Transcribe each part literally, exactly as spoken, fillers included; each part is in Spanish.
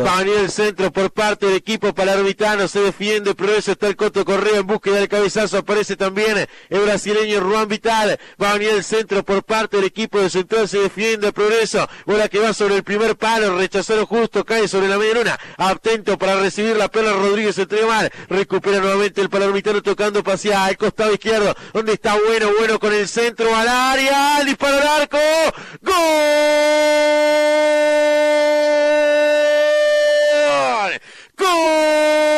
Va a venir el centro por parte del equipo palermitano, se defiende Progreso, está el Coto Correa en búsqueda del cabezazo, aparece también el brasileño Juan Vital. Va a venir el centro por parte del equipo de Central, se defiende Progreso, bola que va sobre el primer palo, rechazó lo justo, cae sobre la media luna, atento para recibir la perla Rodríguez, entrega mal, recupera nuevamente el palermitano tocando hacia al costado izquierdo, donde está bueno, bueno con el centro al área, al disparo al arco, ¡gol! ¡Gol!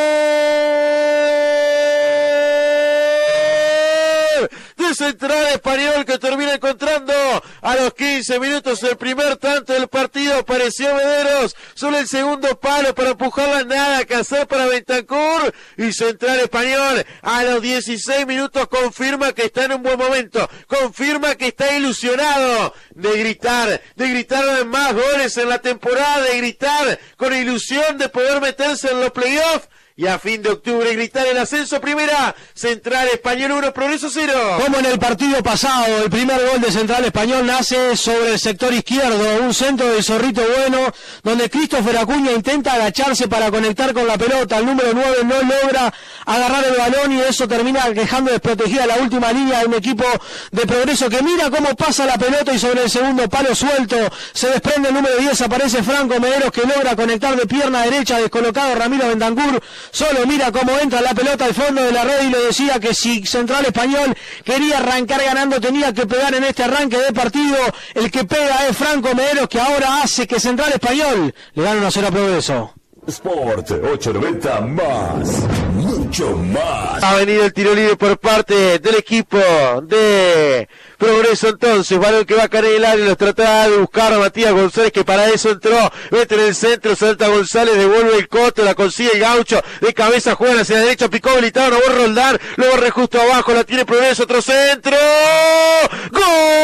De Central Español, que termina encontrando a los quince minutos el primer tanto del partido. Apareció Mederos sobre el segundo palo para empujarla, nada que hacer para Bentancur, y Central Español a los dieciséis minutos confirma que está en un buen momento, confirma que está ilusionado de gritar, de gritar más goles en la temporada, de gritar con ilusión de poder meterse en los playoffs. Y a fin de octubre gritar el ascenso primera. Central Español uno, Progreso cero. Como en el partido pasado, el primer gol de Central Español nace sobre el sector izquierdo, un centro del Zorrito Bueno, donde Christopher Acuña intenta agacharse para conectar con la pelota. El número nueve no logra agarrar el balón y eso termina dejando desprotegida la última línea de un equipo de Progreso que mira cómo pasa la pelota y sobre el segundo palo suelto se desprende el número diez, aparece Franco Mederos que logra conectar de pierna derecha, descolocado Ramiro Bentancur. Solo mira cómo entra la pelota al fondo de la red y le decía que si Central Español quería arrancar ganando tenía que pegar en este arranque de partido. El que pega es Franco Mederos, que ahora hace que Central Español le gane uno a cero a Progreso. Sport ochocientos noventa más, mucho más. Ha venido el tiro libre por parte del equipo de Progreso, entonces, balón que va a caer en el área, los trataba de buscar a Matías González, que para eso entró, mete en el centro, salta González, devuelve el Coto, la consigue el Gaucho, de cabeza juega hacia la derecha, picó habilitado, no va a roldar, luego re justo abajo, la tiene Progreso, otro centro, ¡gol!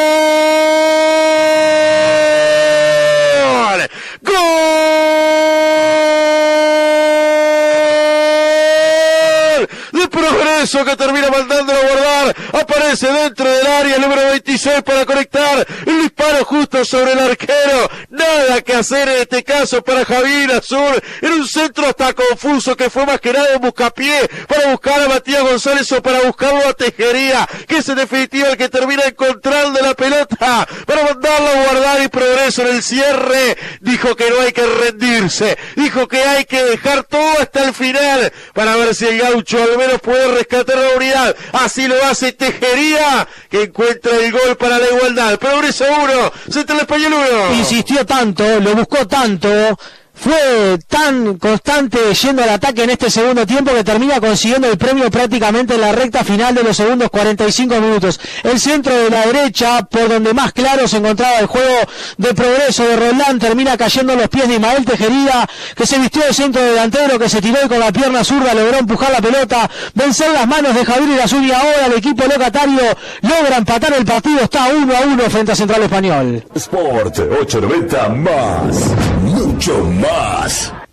¡Gol! De Progreso, que termina mandándolo a guardar, aparece dentro del área el número veintiséis para conectar el disparo justo sobre el arquero, nada que hacer en este caso para Javier Azul, en un centro hasta confuso que fue más que nada un buscapié para buscar a Matías González o para buscarlo a Tejería, que es en definitiva el que termina encontrando la pelota para mandarlo a guardar, y Progreso en el cierre dijo que no hay que rendirse, dijo que hay que dejar todo hasta el final para ver si el Gaucho al menos puede rescatar la unidad. Así lo hace Tejería, que encuentra el gol para la igualdad. Progreso uno, Central Español uno. Insistió tanto, lo buscó tanto, fue tan constante yendo al ataque en este segundo tiempo que termina consiguiendo el premio prácticamente en la recta final de los segundos cuarenta y cinco minutos. El centro de la derecha, por donde más claro se encontraba el juego de Progreso de Roldán, termina cayendo en los pies de Ismael Tejería, que se vistió de centro delantero, que se tiró y con la pierna zurda logró empujar la pelota, vencer las manos de Javier Irazú, y ahora el equipo locatario logra empatar el partido, está uno a uno frente a Central Español. Sport ochocientos noventa más, mucho más.